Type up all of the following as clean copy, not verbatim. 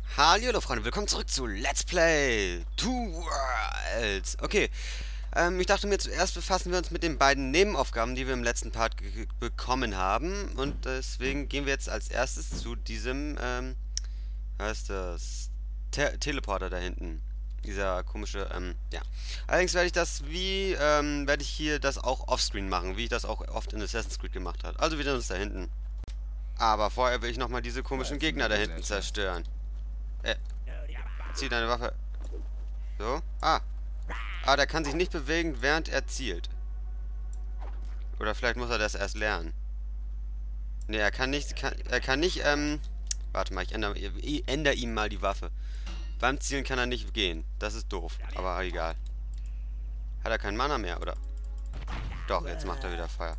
Hallo Freunde, willkommen zurück zu Let's Play Two Worlds. Okay, ich dachte mir, zuerst befassen wir uns mit den beiden Nebenaufgaben, die wir im letzten Part bekommen haben. Und deswegen gehen wir jetzt als erstes zu diesem, heißt das, Teleporter da hinten. Dieser komische, ja. Allerdings werde ich das werde ich hier das auch offscreen machen, wie ich das auch oft in Assassin's Creed gemacht habe. Also wieder uns da hinten. Aber vorher will ich nochmal diese komischen Gegner da hinten zerstören. Zieh deine Waffe. So. Ah, der kann sich nicht bewegen, während er zielt. Oder vielleicht muss er das erst lernen. Ne, er kann nicht, warte mal, ich ändere ihm mal die Waffe. Beim Zielen kann er nicht gehen. Das ist doof, aber egal. Hat er keinen Mana mehr, oder? Doch, jetzt macht er wieder Feuer.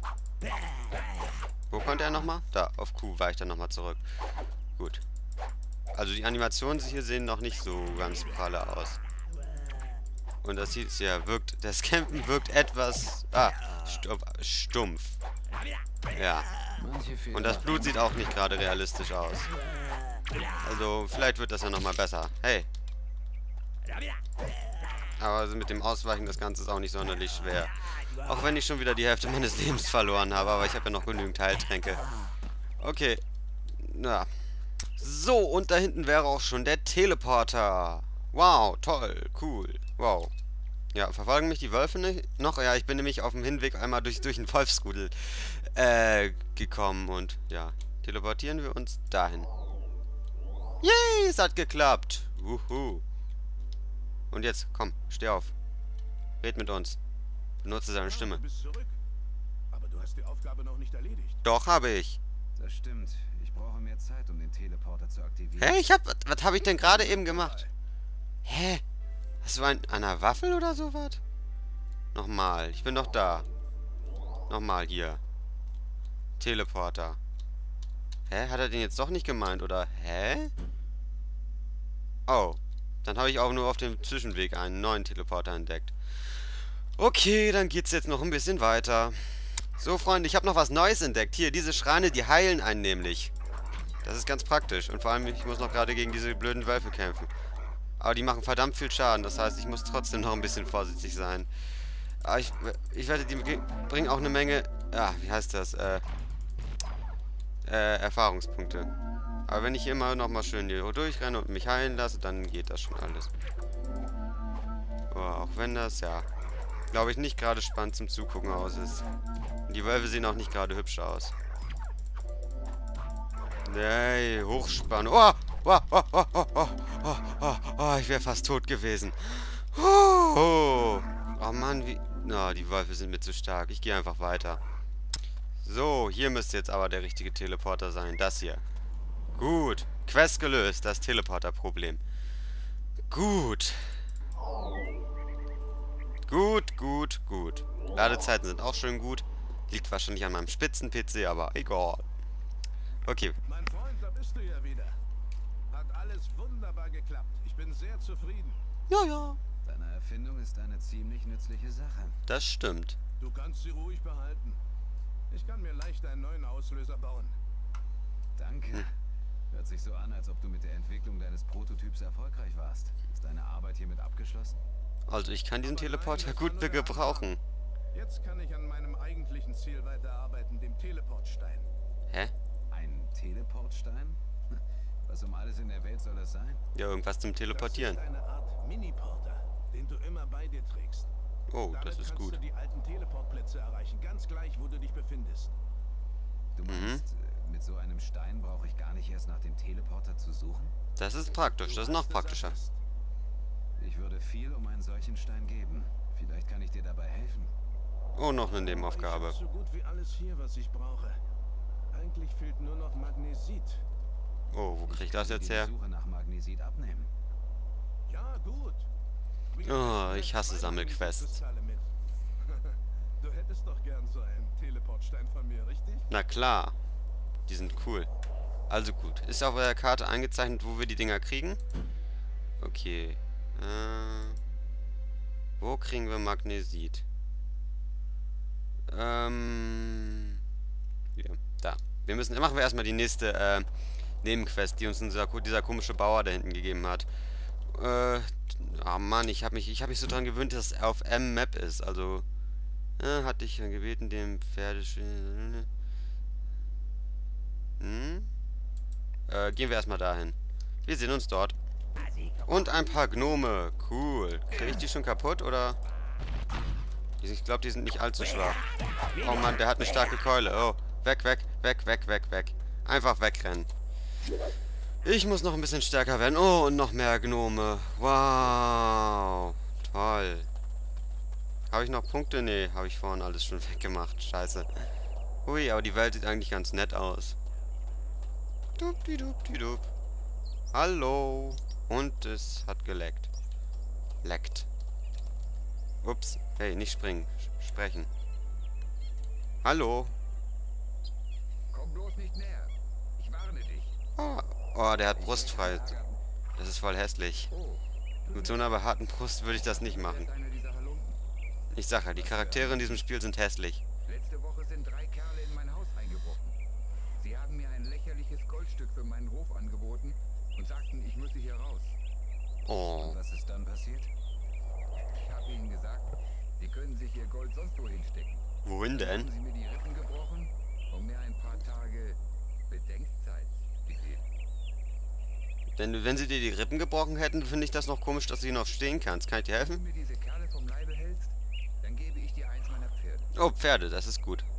Wo konnte er nochmal? Da, auf Q weicht er nochmal zurück. Gut. Also die Animationen hier sehen noch nicht so ganz pralle aus. Und das sieht ja, das Campen wirkt etwas, stumpf. Ja. Und das Blut sieht auch nicht gerade realistisch aus. Also vielleicht wird das ja nochmal besser. Hey. Aber also mit dem Ausweichen, das Ganze ist auch nicht sonderlich schwer. Auch wenn ich schon wieder die Hälfte meines Lebens verloren habe, aber ich habe ja noch genügend Heiltränke. Okay. Na. So, und da hinten wäre auch schon der Teleporter. Wow, toll, cool. Wow. Ja, verfolgen mich die Wölfe nicht noch? Ja, ich bin nämlich auf dem Hinweg einmal durch den Wolfsrudel gekommen und ja, teleportieren wir uns dahin. Yay, es hat geklappt. Wuhu. Und jetzt, komm, steh auf. Red mit uns. Benutze seine Stimme. Du bist zurück. Aber du hast die Aufgabe noch nicht erledigt. Doch, habe ich. Das stimmt. Ich brauche mehr Zeit, um den Teleporter zu aktivieren. Hä, was habe ich denn gerade eben gemacht? Hä? Hast du einer Waffel oder sowas? Nochmal, ich bin doch da. Nochmal hier. Teleporter. Hä? Hat er den jetzt doch nicht gemeint, oder? Hä? Oh. Dann habe ich auch nur auf dem Zwischenweg einen neuen Teleporter entdeckt. Okay, dann geht's jetzt noch ein bisschen weiter. So, Freunde, ich habe noch was Neues entdeckt. Hier, diese Schreine, die heilen einen nämlich. Das ist ganz praktisch. Und vor allem, ich muss noch gerade gegen diese blöden Wölfe kämpfen. Aber die machen verdammt viel Schaden. Das heißt, ich muss trotzdem noch ein bisschen vorsichtig sein. Aber ich wette, die bringen auch eine Menge... Ja, wie heißt das? Erfahrungspunkte. Aber wenn ich immer noch mal schön hier durchrenne und mich heilen lasse, dann geht das schon alles. Oh, auch wenn das, ja, glaube ich, nicht gerade spannend zum Zugucken aus ist. Und die Wölfe sehen auch nicht gerade hübsch aus. Nee, Hochspannung. Ich wäre fast tot gewesen. Oh Mann, wie... Na, die Wölfe sind mir zu stark. Ich gehe einfach weiter. So, hier müsste jetzt aber der richtige Teleporter sein. Das hier. Gut. Quest gelöst. Das Teleporter-Problem. Gut. Gut. Ladezeiten sind auch schön gut. Liegt wahrscheinlich an meinem Spitzen-PC, aber egal. Okay. Mein Freund, da bist du ja wieder. Hat alles wunderbar geklappt. Ich bin sehr zufrieden. Ja. Deine Erfindung ist eine ziemlich nützliche Sache. Das stimmt. Du kannst sie ruhig behalten. Ich kann mir leicht einen neuen Auslöser bauen. Danke. Hört sich so an, als ob du mit der Entwicklung deines Prototyps erfolgreich warst. Ist deine Arbeit hiermit abgeschlossen? Also ich kann diesen Teleporter gut gebrauchen. Jetzt kann ich an meinem eigentlichen Ziel weiterarbeiten, dem Teleportstein. Hä? Ein Teleportstein? Was um alles in der Welt soll das sein? Ja, irgendwas zum Teleportieren. Das ist eine Art Mini-Porter, den du immer bei dir trägst. Oh, Damit das ist kannst gut. du die alten Teleportplätze erreichen, ganz gleich, wo du dich befindest. Du meinst, mit so einem Stein brauche ich gar nicht erst nach dem Teleporter zu suchen? Das ist praktisch. Das ist noch praktischer. Ich würde viel um einen solchen Stein geben. Vielleicht kann ich dir dabei helfen. Oh, noch eine Nebenaufgabe. Ich habe so gut wie alles hier, was ich brauche. Eigentlich fehlt nur noch Magnesit. Oh, wo krieg ich das jetzt her? Die Suche nach Magnesit abnehmen. Ja, gut. Oh, ich hasse Sammelquests. Du hättest doch gern so einen Teleportstein von mir, richtig? Na klar. Die sind cool. Also gut. Ist auf der Karte eingezeichnet, wo wir die Dinger kriegen? Okay. Wo kriegen wir Magnesit? Hier. Da. Machen wir erstmal die nächste Nebenquest, die uns dieser komische Bauer da hinten gegeben hat. Oh Mann, ich hab mich so dran gewöhnt, dass es auf M-Map ist. Also, hatte ich gebeten, dem Pferde... gehen wir erstmal dahin. Wir sehen uns dort. Und ein paar Gnome. Cool. Kriege ich die schon kaputt, oder? Ich glaube, die sind nicht allzu schwach. Oh Mann, der hat eine starke Keule. Oh, weg, weg, weg, weg, weg, weg. Einfach wegrennen. Ich muss noch ein bisschen stärker werden. Oh, und noch mehr Gnome. Wow. Toll. Habe ich noch Punkte? Nee, habe ich vorhin alles schon weggemacht. Scheiße. Hui, aber die Welt sieht eigentlich ganz nett aus. Dupdidup. Hallo. Und es hat geleckt. Leckt. Ups. Hey, nicht springen. Sprechen. Hallo. Komm bloß nicht näher. Ich warne dich. Oh, der hat brustfrei. Das ist voll hässlich. Mit so einer behaarten Brust würde ich das nicht machen. Ich sag ja, die Charaktere in diesem Spiel sind hässlich. Letzte Woche sind 3 Kerle in mein Haus eingebrochen. Sie haben mir ein lächerliches Goldstück für meinen Hof angeboten und sagten, ich müsse hier raus. Oh. Und was ist dann passiert? Ich habe ihnen gesagt, sie können sich ihr Gold sonst wo hinstecken. Wohin denn? Haben sie mir die Rippen gebrochen und mir ein paar Tage Bedenkzeit gegeben. Wenn sie dir die Rippen gebrochen hätten, finde ich das noch komisch, dass du hier noch stehen kannst. Kann ich dir Wenn du helfen? mir diese Kerle vom Leibe hältst, dann gebe ich dir eins meiner Pferde. Oh, Pferde, das ist gut.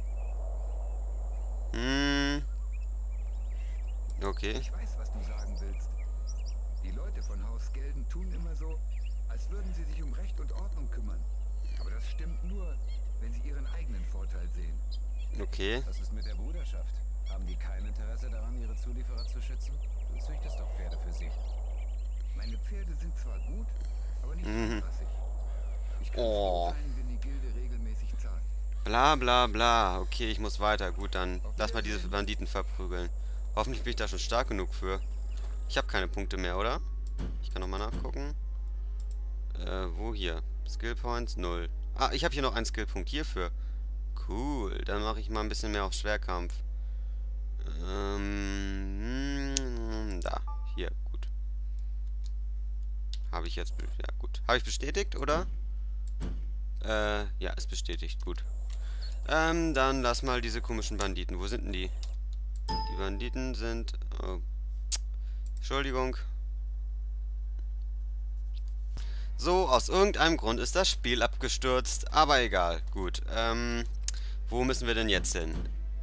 Okay. Ich weiß, was du sagen willst. Die Leute von Haus Gelden tun immer so, als würden sie sich um Recht und Ordnung kümmern. Aber das stimmt nur, wenn sie ihren eigenen Vorteil sehen. Okay. Was ist mit der Bruderschaft? Haben die kein Interesse daran, ihre Zulieferer zu schützen? Du züchtest doch Pferde für sie. Meine Pferde sind zwar gut, aber nicht zuverlässig. Ich kann froh sein, wenn die Gilde regelmäßig zahlt. Bla bla bla. Okay, ich muss weiter. Gut, dann lass mal diese Banditen verprügeln. Hoffentlich bin ich da schon stark genug für. Ich habe keine Punkte mehr, oder? Ich kann nochmal nachgucken. Wo hier? Skill Points 0. Ah, ich habe hier noch einen Skillpunkt hierfür. Cool. Dann mache ich mal ein bisschen mehr auf Schwerkampf. Da. Hier. Gut. Habe ich jetzt... Ja, gut. Habe ich bestätigt, oder? Ja, ist bestätigt. Gut. Dann lass mal diese komischen Banditen. Wo sind denn die? Die Banditen sind... Oh. Entschuldigung. So, aus irgendeinem Grund ist das Spiel abgestürzt. Aber egal. Gut. Wo müssen wir denn jetzt hin?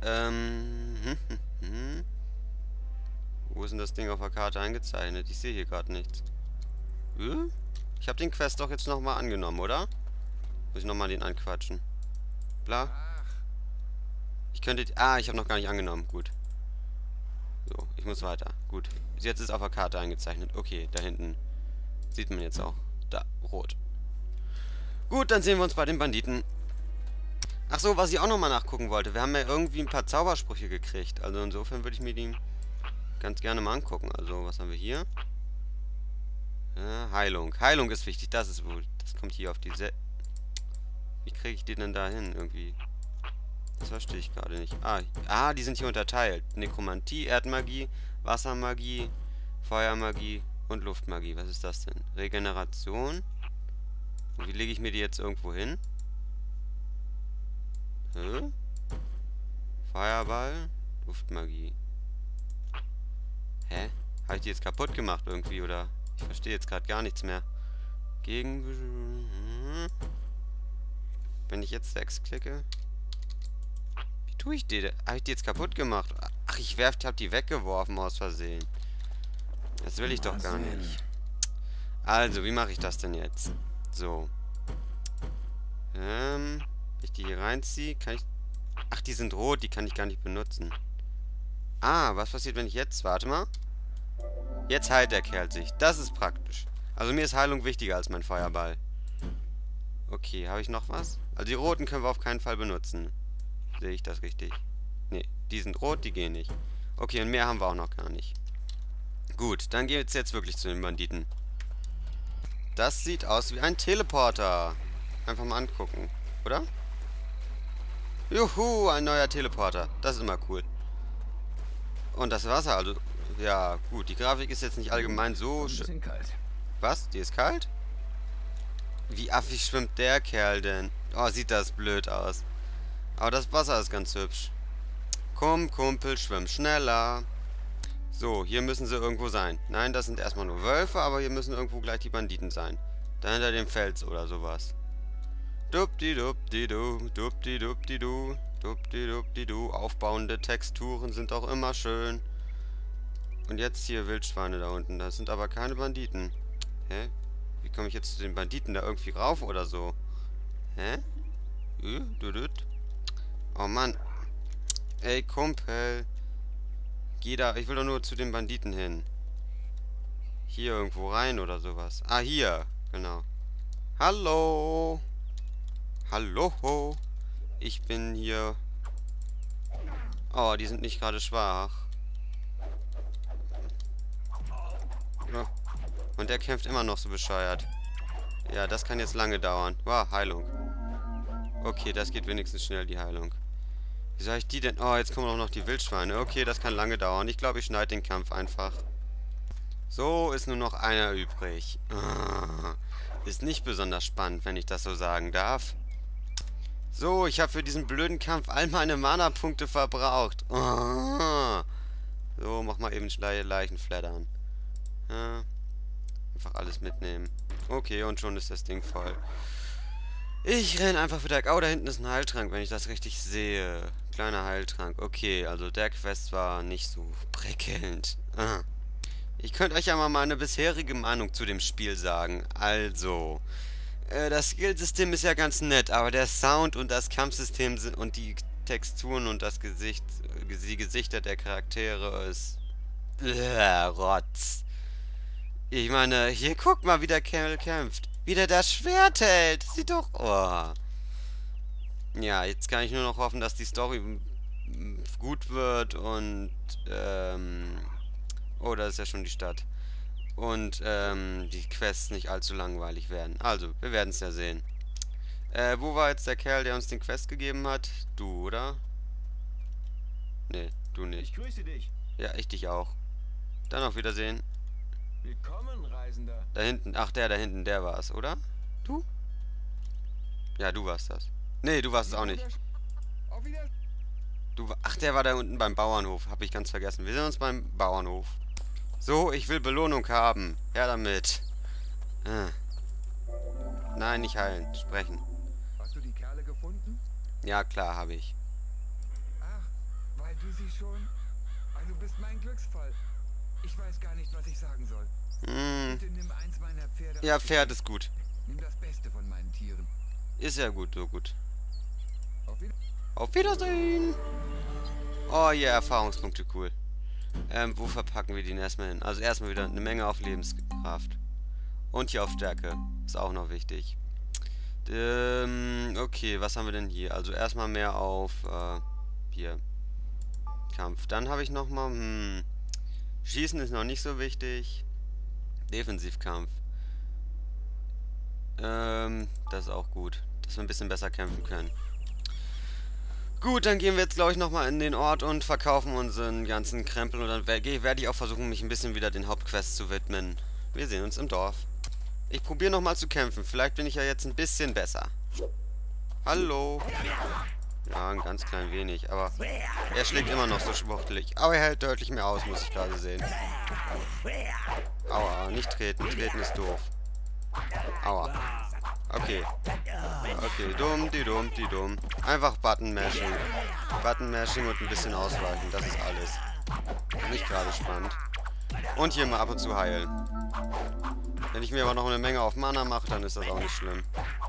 Wo ist denn das Ding auf der Karte eingezeichnet? Ich sehe hier gerade nichts. Ich habe den Quest doch jetzt nochmal angenommen, oder? Muss ich nochmal den anquatschen. Bla. Ich könnte... Ah, ich habe noch gar nicht angenommen. Gut. So, ich muss weiter. Gut. Jetzt ist auf der Karte eingezeichnet. Okay, da hinten sieht man jetzt auch. Da, rot. Gut, dann sehen wir uns bei den Banditen. Ach so, was ich auch nochmal nachgucken wollte. Wir haben ja irgendwie ein paar Zaubersprüche gekriegt. Also insofern würde ich mir die ganz gerne mal angucken. Also, was haben wir hier? Ja, Heilung. Heilung ist wichtig. Das ist wohl... Das kommt hier auf diese... Wie kriege ich die denn da hin? Irgendwie... Das verstehe ich gerade nicht. Ah, die sind hier unterteilt. Nekromantie, Erdmagie, Wassermagie, Feuermagie und Luftmagie. Was ist das denn? Regeneration. Und wie lege ich mir die jetzt irgendwo hin? Feuerball, Luftmagie. Hä? Habe ich die jetzt kaputt gemacht irgendwie, oder? Ich verstehe jetzt gerade gar nichts mehr. Wenn ich jetzt 6 klicke... Tue ich die? Habe ich die jetzt kaputt gemacht? Ach, ich habe die weggeworfen aus Versehen. Das will ich doch gar nicht. Also, wie mache ich das denn jetzt? So. Wenn ich die hier reinziehe, kann ich... Ach, die sind rot, die kann ich gar nicht benutzen. Ah, was passiert, wenn ich jetzt... Warte mal. Jetzt heilt der Kerl sich. Das ist praktisch. Also mir ist Heilung wichtiger als mein Feuerball. Okay, habe ich noch was? Also die roten können wir auf keinen Fall benutzen. Sehe ich das richtig? Ne, die sind rot, die gehen nicht. Okay, und mehr haben wir auch noch gar nicht. Gut, dann geht's jetzt wirklich zu den Banditen. Das sieht aus wie ein Teleporter. Einfach mal angucken, oder? Juhu, ein neuer Teleporter. Das ist immer cool. Und das Wasser, also Ja, gut. Die Grafik ist jetzt nicht allgemein so... Ein bisschen kalt. Was? Die ist kalt? Wie affig schwimmt der Kerl denn? Oh, sieht das blöd aus. Aber das Wasser ist ganz hübsch. Komm, Kumpel, schwimm schneller. So, hier müssen sie irgendwo sein. Nein, das sind erstmal nur Wölfe, aber hier müssen irgendwo gleich die Banditen sein. Da hinter dem Fels oder sowas. Dupdi-dupdi-du, dupdi-dupdi-du, dupdi-dupdi-du. Aufbauende Texturen sind auch immer schön. Und jetzt hier Wildschweine da unten. Das sind aber keine Banditen. Hä? Wie komme ich jetzt zu den Banditen da irgendwie rauf oder so? Hä? Oh Mann. Ey, Kumpel. Geh da. Ich will doch nur zu den Banditen hin. Hier irgendwo rein oder sowas. Ah, hier. Genau. Hallo. Hallo. Ich bin hier. Oh, die sind nicht gerade schwach. Und der kämpft immer noch so bescheuert. Ja, das kann jetzt lange dauern. Wow, Heilung. Okay, das geht wenigstens schnell, die Heilung. Wie soll ich die denn... Oh, jetzt kommen auch noch die Wildschweine. Okay, das kann lange dauern. Ich glaube, ich schneide den Kampf einfach. So, ist nur noch einer übrig. Ist nicht besonders spannend, wenn ich das so sagen darf. So, ich habe für diesen blöden Kampf all meine Mana-Punkte verbraucht. So, mach mal eben Leichen flattern. Ja. Einfach alles mitnehmen. Okay, und schon ist das Ding voll. Ich renn einfach wieder... Oh, da hinten ist ein Heiltrank, wenn ich das richtig sehe. Kleiner Heiltrank. Okay, also der Quest war nicht so prickelnd. Ich könnte euch ja mal meine bisherige Meinung zu dem Spiel sagen. Also... das Skillsystem ist ja ganz nett, aber der Sound und das Kampfsystem sind und die Texturen und das Gesicht... Die Gesichter der Charaktere ist... Rotz. Ich meine, hier guck mal, wie der Kerl kämpft. Wie der das Schwert hält. Sieht doch... Oh. Ja, jetzt kann ich nur noch hoffen, dass die Story gut wird und... Oh, da ist ja schon die Stadt. Und die Quests nicht allzu langweilig werden. Also, wir werden es ja sehen. Wo war jetzt der Kerl, der uns den Quest gegeben hat? Du, oder? Nee, du nicht. Ich grüße dich. Ja, ich dich auch. Dann auf Wiedersehen. Willkommen, Reisender. Da hinten. Ach, der da hinten, der war's, oder? Du? Ja, du warst das. Nee, du warst es auch nicht. Auf Wiedersehen. Ach, der war da unten beim Bauernhof. Hab ich ganz vergessen. Wir sehen uns beim Bauernhof. So, ich will Belohnung haben. Her damit. Nein, nicht heilen. Sprechen. Hast du die Kerle gefunden? Ja, klar, habe ich. Ach, weil du sie schon... Du bist mein Glücksfall. Ich weiß gar nicht, was ich sagen soll. Bitte nimm eins meiner Pferde. Ja, Pferd ist gut. Nimm das Beste von meinen Tieren. Ist ja gut, so gut. Auf Wiedersehen. Auf Wiedersehen. Oh, ja, Erfahrungspunkte, cool. Wo verpacken wir den erstmal hin? Also erstmal wieder eine Menge auf Lebenskraft. Und hier auf Stärke. Ist auch noch wichtig. Okay, was haben wir denn hier? Also erstmal mehr auf, hier. Kampf. Dann habe ich nochmal, Schießen ist noch nicht so wichtig. Defensivkampf. Das ist auch gut. Dass wir ein bisschen besser kämpfen können. Gut, dann gehen wir jetzt, glaube ich, nochmal in den Ort und verkaufen unseren ganzen Krempel. Und dann werde ich auch versuchen, mich ein bisschen wieder den Hauptquests zu widmen. Wir sehen uns im Dorf. Ich probiere nochmal zu kämpfen. Vielleicht bin ich ja jetzt ein bisschen besser. Hallo. Ja, ein ganz klein wenig, aber er schlägt immer noch so schwuchtelig. Aber er hält deutlich mehr aus, muss ich gerade sehen. Aua, nicht treten. Treten ist doof. Aua. Okay. Okay, die dumm. Einfach Button-Mashing. Button-Mashing und ein bisschen ausweichen, das ist alles. Nicht gerade spannend. Und hier mal ab und zu heilen. Wenn ich mir aber noch eine Menge auf Mana mache, dann ist das auch nicht schlimm.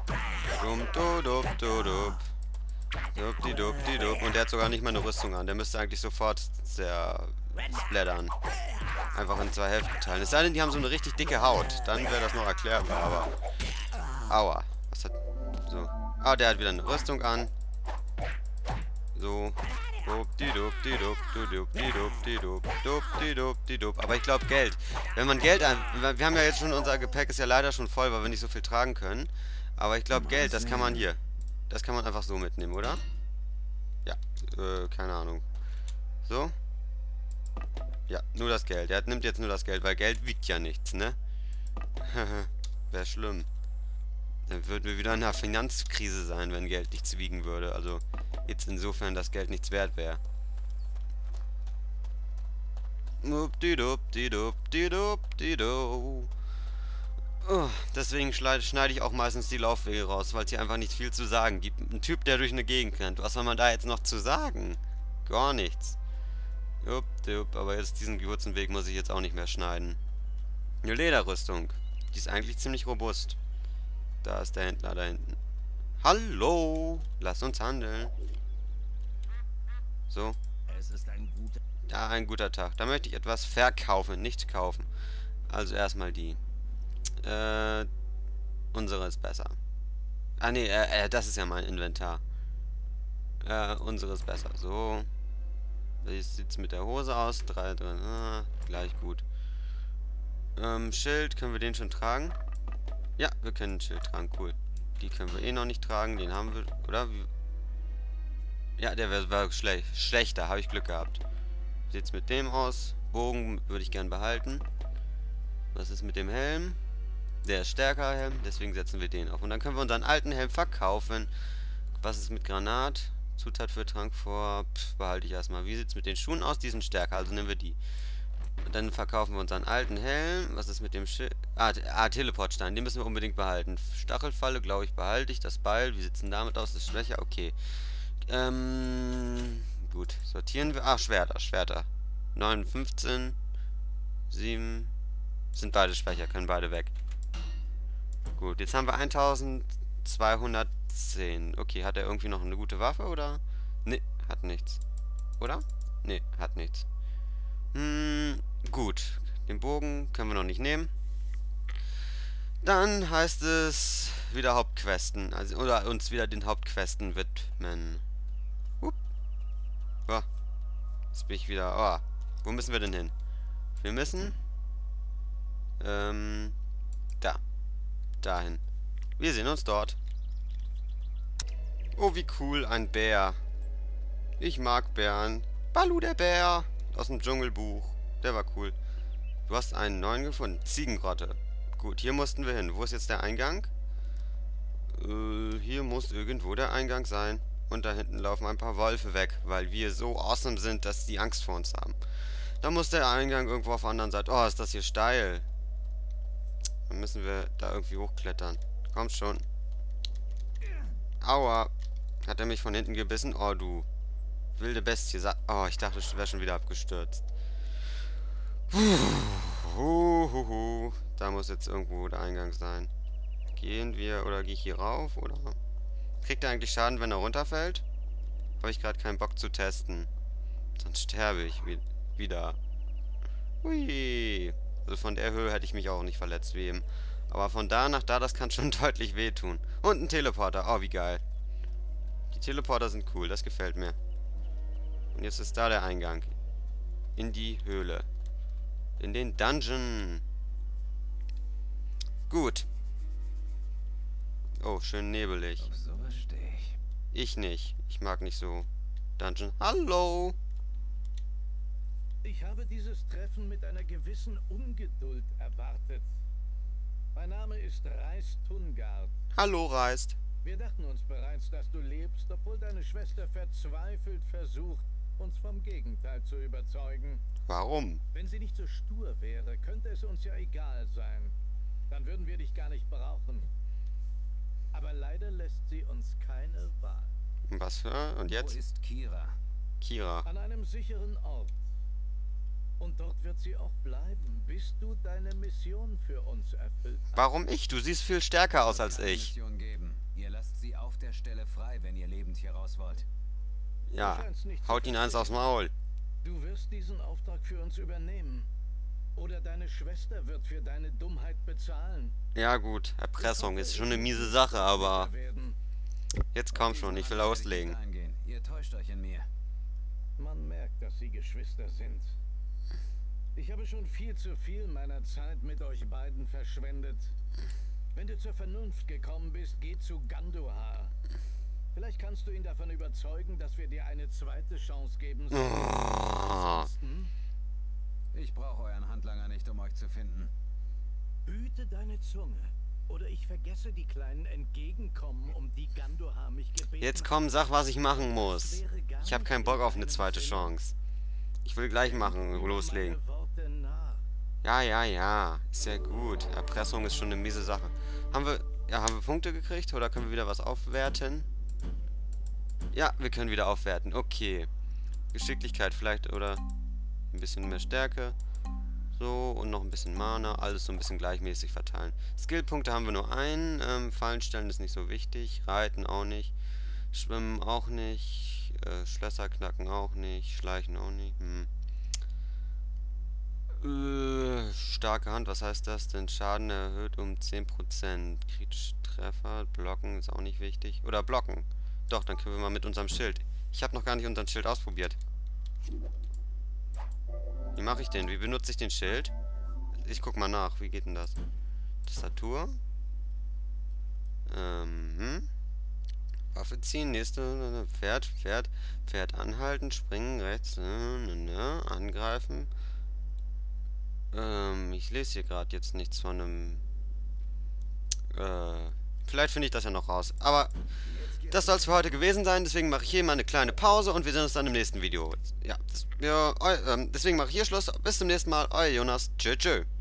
Und der hat sogar nicht mal eine Rüstung an. Der müsste eigentlich sofort splattern. Einfach in zwei Hälften teilen. Es sei denn, die haben so eine richtig dicke Haut. Dann wäre das noch erklärbar, aber... Aua. Was hat... So. Ah, der hat wieder eine Rüstung an. So. Aber ich glaube Geld. Wenn man Geld an... Wir haben ja jetzt schon... Unser Gepäck ist ja leider schon voll, weil wir nicht so viel tragen können. Aber ich glaube Geld, das kann man hier. Das kann man einfach so mitnehmen, oder? Ja. Keine Ahnung. So. Ja, nur das Geld. Er nimmt jetzt nur das Geld, weil Geld wiegt ja nichts, ne? Wäre schlimm. Dann würden wir wieder in einer Finanzkrise sein, wenn Geld nichts wiegen würde. Also jetzt insofern, dass Geld nichts wert wäre. Oh, deswegen schneide ich auch meistens die Laufwege raus, weil es hier einfach nicht viel zu sagen gibt. Ein Typ, der durch eine Gegend rennt. Was soll man da jetzt noch zu sagen? Gar nichts. Aber jetzt diesen kurzen Weg muss ich jetzt auch nicht mehr schneiden. Eine Lederrüstung. Die ist eigentlich ziemlich robust. Da ist der Händler da hinten. Hallo! Lass uns handeln. So. Es ist ein guter... Ja, ein guter Tag. Da möchte ich etwas verkaufen, nicht kaufen. Also erstmal die. Unsere ist besser. Ah, nee, das ist ja mein Inventar. Unsere ist besser. So. Wie sieht's mit der Hose aus? 3 drin. Gleich gut. Schild, können wir den schon tragen? Ja, wir können ein Schild tragen. Cool. Die können wir eh noch nicht tragen. Den haben wir, oder? Ja, der war schlechter. Habe ich Glück gehabt. Wie sieht's mit dem aus? Bogen würde ich gern behalten. Was ist mit dem Helm? Der ist stärker, Helm. Deswegen setzen wir den auf. Und dann können wir unseren alten Helm verkaufen. Was ist mit Granat? Zutat für Trank vor... behalte ich erstmal. Wie sieht's mit den Schuhen aus? Die sind stärker. Also nehmen wir die. Und dann verkaufen wir unseren alten Helm. Was ist mit dem Schild? Teleportstein. Den müssen wir unbedingt behalten. Stachelfalle, glaube ich, behalte ich. Das Beil. Wie sieht's denn damit aus? Das ist schwächer. Okay. Gut. Sortieren wir. Schwerter. 9, 15, 7. Sind beide schwächer. Können beide weg. Gut. Jetzt haben wir 1210. Okay. Hat er irgendwie noch eine gute Waffe, oder? Ne, hat nichts. Oder? Ne, hat nichts. Gut. Den Bogen können wir noch nicht nehmen. Dann heißt es wieder Hauptquesten. Also, oder uns wieder den Hauptquesten widmen. Oh. Jetzt bin ich wieder... Oh. Wo müssen wir denn hin? Wir müssen... Dahin. Wir sehen uns dort. Oh, wie cool. Ein Bär. Ich mag Bären. Balu, der Bär. Aus dem Dschungelbuch. Der war cool. Du hast einen neuen gefunden. Ziegengrotte. Gut, hier mussten wir hin. Wo ist jetzt der Eingang? Hier muss irgendwo der Eingang sein. Und da hinten laufen ein paar Wölfe weg, weil wir so awesome sind, dass die Angst vor uns haben. Da muss der Eingang irgendwo auf der anderen Seite. Oh, ist das hier steil. Dann müssen wir da irgendwie hochklettern. Komm schon. Aua. Hat er mich von hinten gebissen? Oh, du wilde Bestie. Oh, ich dachte, ich wäre schon wieder abgestürzt. Da muss jetzt irgendwo der Eingang sein. Gehen wir, oder gehe ich hier rauf, oder? Kriegt er eigentlich Schaden, wenn er runterfällt? Habe ich gerade keinen Bock zu testen. Sonst sterbe ich wieder. Hui. Also von der Höhe hätte ich mich auch nicht verletzt wie eben. Aber von da nach da, das kann schon deutlich wehtun. Und ein Teleporter. Oh, wie geil. Die Teleporter sind cool, das gefällt mir. Und jetzt ist da der Eingang. In die Höhle. In den Dungeon. Gut. Oh, schön nebelig. Auf sowas stehe ich. Ich nicht. Ich mag nicht so Dungeon. Hallo! Ich habe dieses Treffen mit einer gewissen Ungeduld erwartet. Mein Name ist Reist Tungard. Hallo, Reist. Wir dachten uns bereits, dass du lebst, obwohl deine Schwester verzweifelt versucht, uns vom Gegenteil zu überzeugen. Warum? Wenn sie nicht so stur wäre, könnte es uns ja egal sein. Dann würden wir dich gar nicht brauchen. Aber leider lässt sie uns keine Wahl. Was für? Und Wo jetzt? ist Kira? Kira. An einem sicheren Ort. Und dort wird sie auch bleiben, bis du deine Mission für uns erfüllt hast. Warum ich? Du siehst viel stärker aus als Keine ich. Mission geben. Ihr lasst sie auf der Stelle frei, wenn ihr lebend hier raus wollt. Ja, haut ihn eins aufs Maul. Du wirst diesen Auftrag für uns übernehmen. Oder deine Schwester wird für deine Dummheit bezahlen. Ja gut, Erpressung ist schon eine miese Sache, aber jetzt komm schon, ich will loslegen. Ihr täuscht euch in mir. Man merkt, dass sie Geschwister sind. Ich habe schon viel zu viel meiner Zeit mit euch beiden verschwendet. Wenn du zur Vernunft gekommen bist, geh zu Gandohar. Vielleicht kannst du ihn davon überzeugen, dass wir dir eine zweite Chance geben sollen. Ansonsten Ich brauche euren Handlanger nicht, um euch zu finden. Hüte deine Zunge, oder ich vergesse die kleinen Entgegenkommen, um die Gandohar mich gebeten Jetzt hat. komm, sag, was ich machen muss. Ich habe keinen Bock auf eine zweite Chance. Ich will gleich machen, loslegen. Meine Worte nach. Ja, ja, ja. Ist ja gut. Erpressung ist schon eine miese Sache. Haben wir Punkte gekriegt? Oder können wir wieder was aufwerten? Ja, wir können wieder aufwerten. Okay. Geschicklichkeit vielleicht oder ein bisschen mehr Stärke. So, und noch ein bisschen Mana. Alles so ein bisschen gleichmäßig verteilen. Skillpunkte haben wir nur einen. Fallen stellen ist nicht so wichtig. Reiten auch nicht. Schwimmen auch nicht. Schlösser knacken auch nicht. Schleichen auch nicht. Starke Hand, was heißt das denn? Schaden erhöht um 10%. Kritische Treffer, blocken ist auch nicht wichtig. Oder blocken. Doch, dann können wir mal mit unserem Schild. Ich habe noch gar nicht unseren Schild ausprobiert. Wie mache ich den? Wie benutze ich den Schild? Ich guck mal nach. Wie geht denn das? Tastatur. Waffe ziehen. Nächste. Pferd anhalten. Springen. Rechts. Angreifen. Ich lese hier gerade jetzt nichts von einem... vielleicht finde ich das ja noch raus. Aber das soll es für heute gewesen sein. Deswegen mache ich hier mal eine kleine Pause und wir sehen uns dann im nächsten Video. Ja, deswegen mache ich hier Schluss. Bis zum nächsten Mal. Euer Jonas. Tschö, tschö.